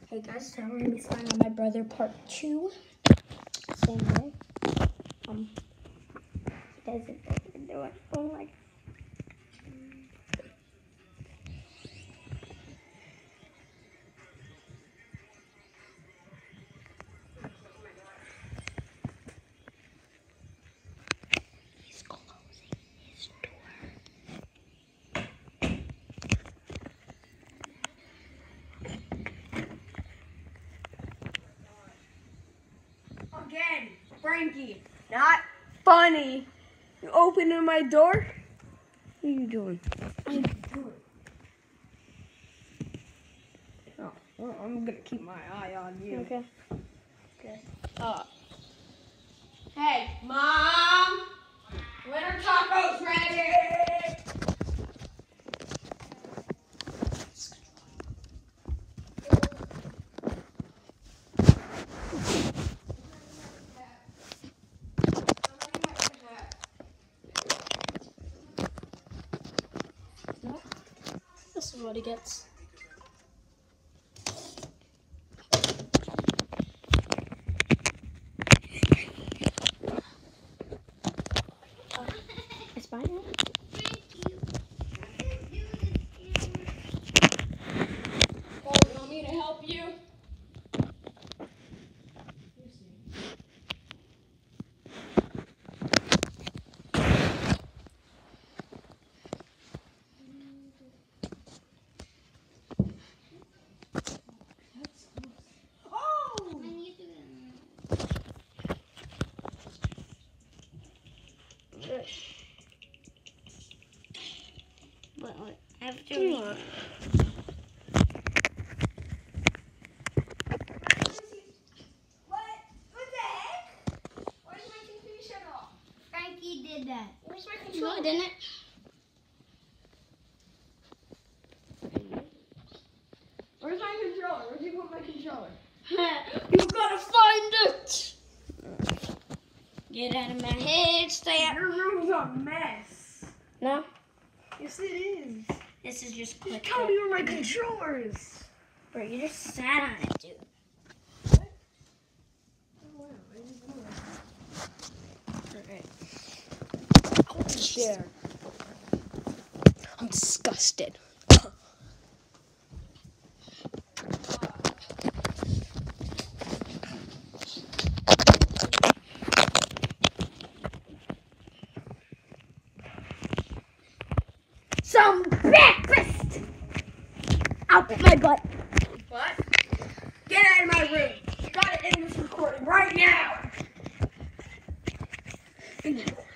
Hey guys, so I'm gonna be flying on my brother part 2. Same way. He doesn't do it. Oh my god. He's closing his door. Again, Frankie, not funny. You opening my door? What are you doing? I'm doing. Oh, well, I'm gonna keep my eye on you. Okay. Okay. Hey, Mom! When are tacos ready? This is what he gets. It's fine now? Oh, you want me to help you? What? After What do you want? What the heck? Where's my TV shut off? Frankie did that. Where's my No, controller? didn't it? Where's my controller? Where'd you put my controller? You gotta find it! Get out of my head, stay out. Your room's a mess. No, Yes, it is. this is just Just quick. tell me where my controller is. Bro, you just sat on it, dude. Alright. There. I'm disgusted. Some breakfast! Out my butt. What? Get out of my room. You gotta end this recording right now.